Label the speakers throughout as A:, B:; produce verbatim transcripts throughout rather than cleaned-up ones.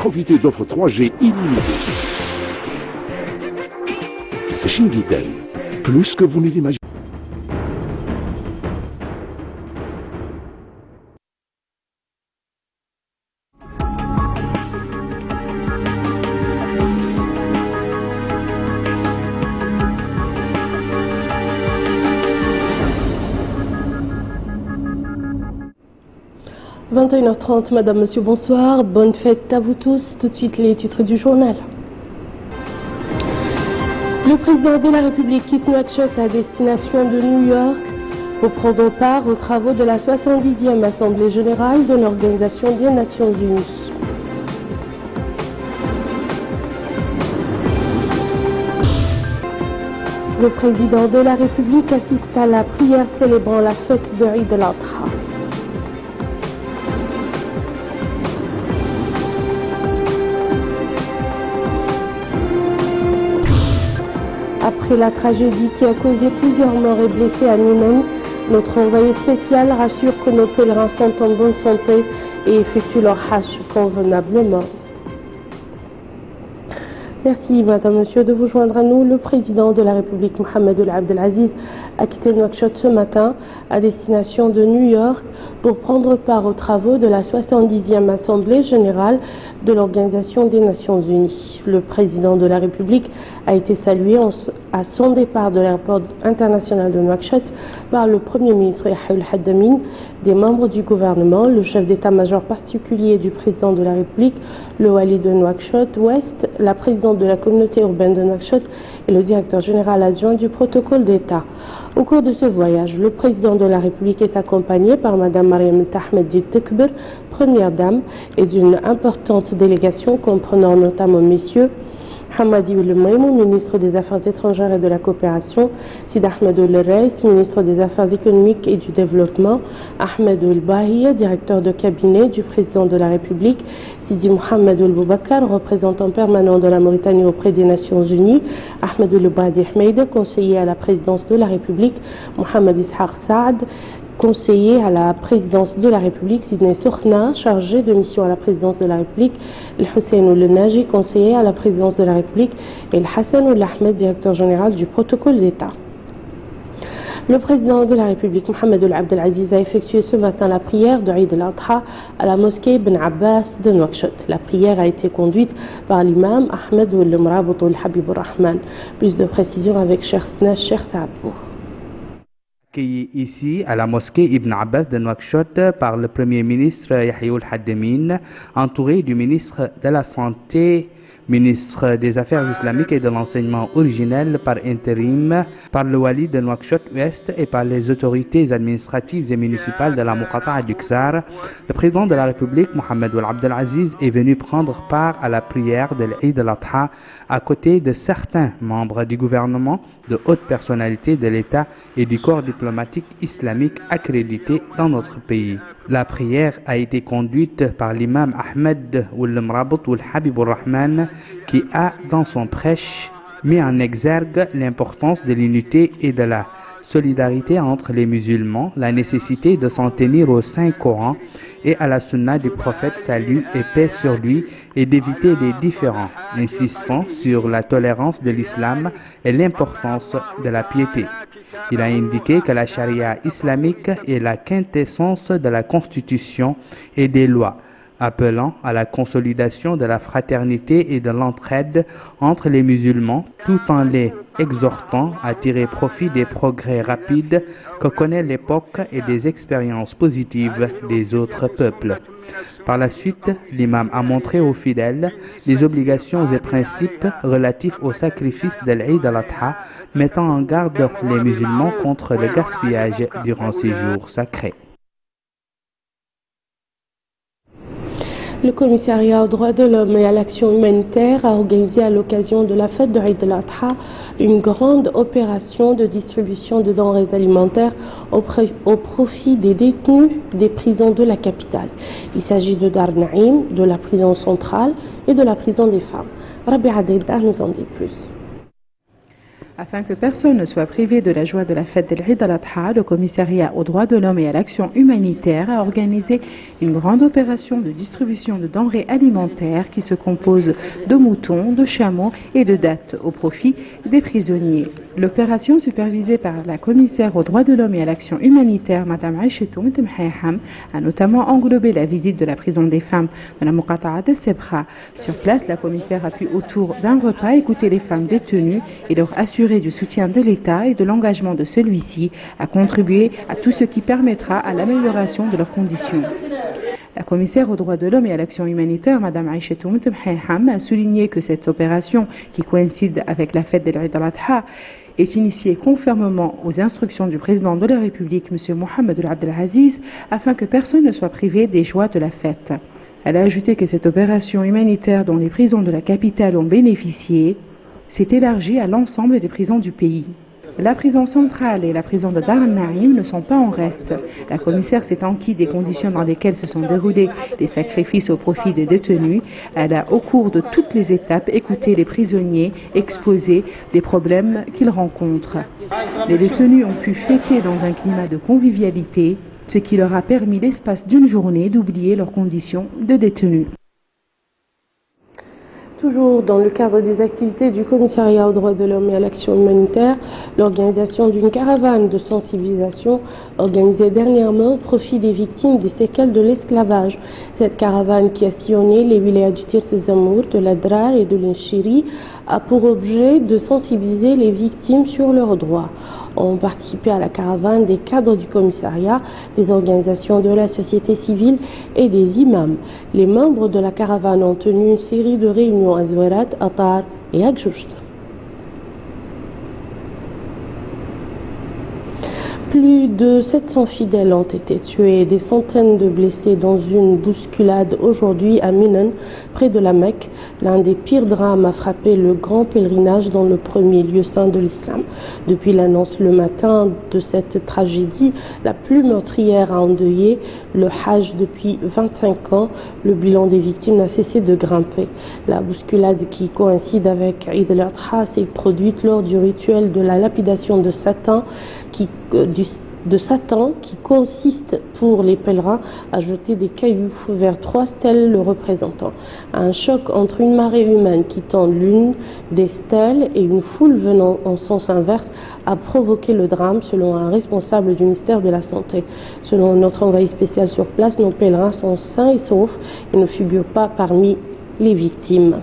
A: Profitez d'offres trois G illimitées. Shinglitel, plus que vous ne l'imaginez.
B: vingt et une heures trente, Madame, Monsieur, bonsoir. Bonne fête à vous tous. Tout de suite, les titres du journal. Le président de la République quitte Nouakchott à destination de New York pour prendre part aux travaux de la soixante-dixième Assemblée générale de l'Organisation des Nations Unies. Le président de la République assiste à la prière célébrant la fête de Eid al-Adha. Après la tragédie qui a causé plusieurs morts et blessés à Nîmes, notre envoyé spécial rassure que nos pèlerins sont en bonne santé et effectuent leur hajj convenablement. Merci, Madame, Monsieur, de vous joindre à nous. Le président de la République, Mohamed Ould Abdel Aziz, a quitté Nouakchott ce matin à destination de New York pour prendre part aux travaux de la soixante-dixième Assemblée générale de l'Organisation des Nations Unies. Le président de la République a été salué à son départ de l'aéroport international de Nouakchott par le Premier ministre Yahya El-Haddamine, des membres du gouvernement, le chef d'état-major particulier du président de la République, le wali de Nouakchott-Ouest, la présidente de la communauté urbaine de Nouakchott et le directeur général adjoint du protocole d'État. Au cours de ce voyage, le président de la République est accompagné par Madame Mariam Tahmedi Tekber, première dame, et d'une importante délégation comprenant notamment messieurs Hamadi Oulemoimou, ministre des Affaires étrangères et de la coopération, Sid Ahmed Ould-Reis, ministre des Affaires économiques et du développement, Ahmed Ould-Bahia, directeur de cabinet du président de la République, Sidi Mohamed Ould-Boubakar, représentant permanent de la Mauritanie auprès des Nations Unies, Ahmed Ould-Badi Ahmed, conseiller à la présidence de la République, Mohamed Ishaq Saad, conseiller à la présidence de la République, Sidney Sokhna, chargé de mission à la présidence de la République, El Hussein Ould-Naji, conseiller à la présidence de la République, et El Hassan Ould-Ahmed, directeur général du protocole d'État. Le président de la République, Mohamed Ould Abdel Aziz, a effectué ce matin la prière de Eid al-Adha à la mosquée Ibn Abbas de Nouakchott. La prière a été conduite par l'imam Ahmed Ould-Mrabout Ould-Habib Rahman. Plus de précisions avec Cheikh Snash, Cheikh Saadbou.
C: Accueilli ici à la mosquée Ibn Abbas de Nouakchott par le Premier ministre Yahya El-Haddamine, entouré du ministre de la Santé, ministre des Affaires islamiques et de l'enseignement originel par intérim, par le wali de Nouakchott-Ouest et par les autorités administratives et municipales de la Muqata'a du Ksar, le président de la République, Mohamed Ould Abdel Aziz, est venu prendre part à la prière de l'Eid al-Adha à côté de certains membres du gouvernement, de hautes personnalités de l'État et du corps diplomatique islamique accrédité dans notre pays. La prière a été conduite par l'imam Ahmed Ould-Mrabout Ould-Habib Rahman, qui a, dans son prêche, mis en exergue l'importance de l'unité et de la solidarité entre les musulmans, la nécessité de s'en tenir au Saint-Coran et à la sunna du prophète, salut et paix sur lui, et d'éviter les différends, insistant sur la tolérance de l'islam et l'importance de la piété. Il a indiqué que la charia islamique est la quintessence de la constitution et des lois, appelant à la consolidation de la fraternité et de l'entraide entre les musulmans, tout en les exhortant à tirer profit des progrès rapides que connaît l'époque et des expériences positives des autres peuples. Par la suite, l'imam a montré aux fidèles les obligations et principes relatifs au sacrifice de l'Eid al-Adha, mettant en garde les musulmans contre le gaspillage durant ces jours sacrés.
B: Le commissariat aux droits de l'homme et à l'action humanitaire a organisé à l'occasion de la fête de Eid al-Adha une grande opération de distribution de denrées alimentaires au, au profit des détenus des prisons de la capitale. Il s'agit de Dar Naïm, de la prison centrale et de la prison des femmes. Rabia Deida nous en dit plus.
D: Afin que personne ne soit privé de la joie de la fête de l'Eid al-Adha, le commissariat aux droits de l'homme et à l'action humanitaire a organisé une grande opération de distribution de denrées alimentaires qui se compose de moutons, de chameaux et de dattes au profit des prisonniers. L'opération supervisée par la commissaire aux droits de l'homme et à l'action humanitaire, Mme Aïchetou Mtemhayham, a notamment englobé la visite de la prison des femmes de la Muqata'a de Sebra. Sur place, la commissaire a pu autour d'un repas écouter les femmes détenues et leur assurer du soutien de l'État et de l'engagement de celui-ci à contribuer à tout ce qui permettra à l'amélioration de leurs conditions. La commissaire aux droits de l'homme et à l'action humanitaire, Mme Aïchetou Mtemhayham, a souligné que cette opération, qui coïncide avec la fête de l'Eid al-Adha, est initiée conformément aux instructions du président de la République, M. Mohamed Abdel Aziz, afin que personne ne soit privé des joies de la fête. Elle a ajouté que cette opération humanitaire dont les prisons de la capitale ont bénéficié s'est élargie à l'ensemble des prisons du pays. La prison centrale et la prison de Dar al-Naïm ne sont pas en reste. La commissaire s'est enquis des conditions dans lesquelles se sont déroulés les sacrifices au profit des détenus. Elle a, au cours de toutes les étapes, écouté les prisonniers exposer les problèmes qu'ils rencontrent. Les détenus ont pu fêter dans un climat de convivialité, ce qui leur a permis l'espace d'une journée d'oublier leurs conditions de détenus.
B: Toujours dans le cadre des activités du commissariat aux droits de l'homme et à l'action humanitaire, l'organisation d'une caravane de sensibilisation organisée dernièrement au profit des victimes des séquelles de l'esclavage. Cette caravane qui a sillonné les wilayas du Tirs Zamour, de l'Adrar et de l'Inchiri a pour objet de sensibiliser les victimes sur leurs droits. Ont participé à la caravane des cadres du commissariat, des organisations de la société civile et des imams. Les membres de la caravane ont tenu une série de réunions à Zouerat, Atar et à Djoujt. Plus de sept cents fidèles ont été tués et des centaines de blessés dans une bousculade aujourd'hui à Minan, près de la Mecque. L'un des pires drames a frappé le grand pèlerinage dans le premier lieu saint de l'islam. Depuis l'annonce le matin de cette tragédie, la plus meurtrière a endeuillé le Hajj depuis vingt-cinq ans. Le bilan des victimes n'a cessé de grimper. La bousculade qui coïncide avec Eid al-Adha s'est produite lors du rituel de la lapidation de Satan qui, euh, du, de Satan qui consiste pour les pèlerins à jeter des cailloux vers trois stèles le représentant. Un choc entre une marée humaine quittant l'une des stèles et une foule venant en sens inverse a provoqué le drame selon un responsable du ministère de la Santé. Selon notre envoyé spécial sur place, nos pèlerins sont sains et saufs et ne figurent pas parmi les victimes.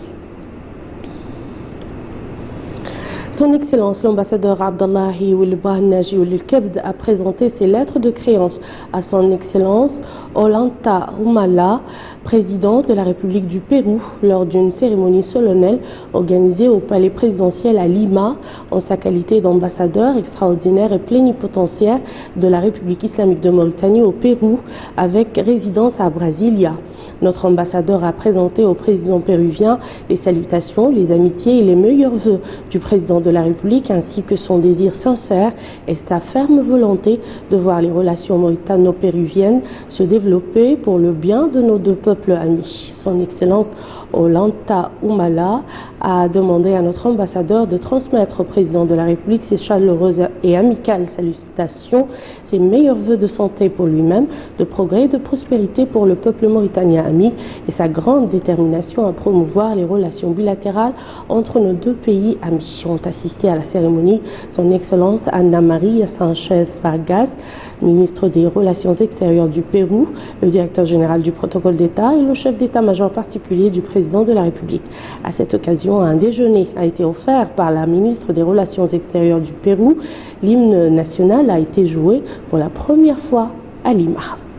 B: Son Excellence l'ambassadeur Abdallahi Ould Naji Ould Kebd a présenté ses lettres de créance à Son Excellence Ollanta Humala, président de la République du Pérou, lors d'une cérémonie solennelle organisée au palais présidentiel à Lima en sa qualité d'ambassadeur extraordinaire et plénipotentiaire de la République islamique de Mauritanie au Pérou avec résidence à Brasilia. Notre ambassadeur a présenté au président péruvien les salutations, les amitiés et les meilleurs vœux du président de la République ainsi que son désir sincère et sa ferme volonté de voir les relations mauritano-péruviennes se développer pour le bien de nos deux peuples amis. Son Excellence Ollanta Humala a demandé à notre ambassadeur de transmettre au président de la République ses chaleureuses et amicales salutations, ses meilleurs vœux de santé pour lui-même, de progrès et de prospérité pour le peuple mauritanien ami et sa grande détermination à promouvoir les relations bilatérales entre nos deux pays amis. Ont assisté à la cérémonie Son Excellence Ana Maria Sanchez Vargas, ministre des Relations extérieures du Pérou, le directeur général du protocole d'État et le chef d'état-major particulier du président de la République. À cette occasion, un déjeuner a été offert par la ministre des Relations extérieures du Pérou. L'hymne national a été joué pour la première fois à Lima.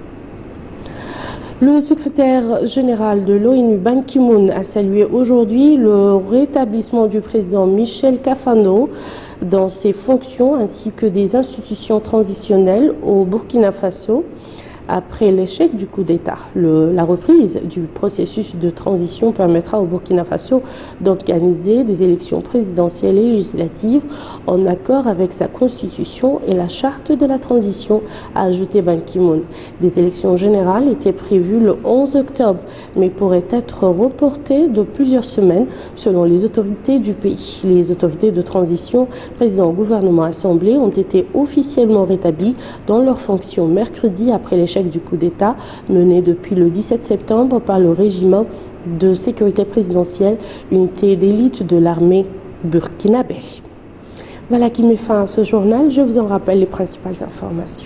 B: Le secrétaire général de l'ONU, Ban Ki-moon, a salué aujourd'hui le rétablissement du président Michel Kafando dans ses fonctions ainsi que des institutions transitionnelles au Burkina Faso. Après l'échec du coup d'État, la reprise du processus de transition permettra au Burkina Faso d'organiser des élections présidentielles et législatives en accord avec sa constitution et la charte de la transition, a ajouté Ban Ki-moon. Des élections générales étaient prévues le onze octobre, mais pourraient être reportées de plusieurs semaines selon les autorités du pays. Les autorités de transition, président, gouvernement, assemblée, ont été officiellement rétablies dans leurs fonctions mercredi après l'échec du coup d'État mené depuis le dix-sept septembre par le régiment de sécurité présidentielle, unité d'élite de l'armée burkinabé. Voilà qui met fin à ce journal. Je vous en rappelle les principales informations.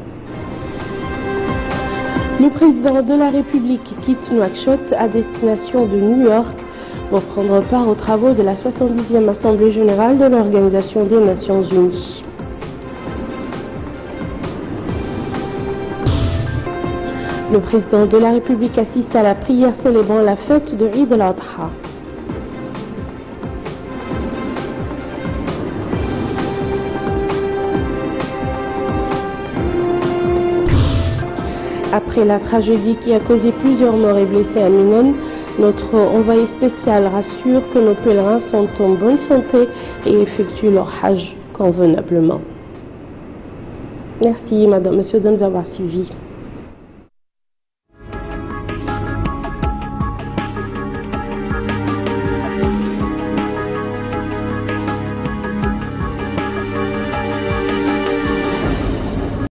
B: Le président de la République quitte Nouakchott à destination de New York pour prendre part aux travaux de la soixante-dixième Assemblée générale de l'Organisation des Nations Unies. Le président de la République assiste à la prière célébrant la fête de Eid al-Adha. Après la tragédie qui a causé plusieurs morts et blessés à Minane, notre envoyé spécial rassure que nos pèlerins sont en bonne santé et effectuent leur hajj convenablement. Merci, madame, monsieur, de nous avoir suivis.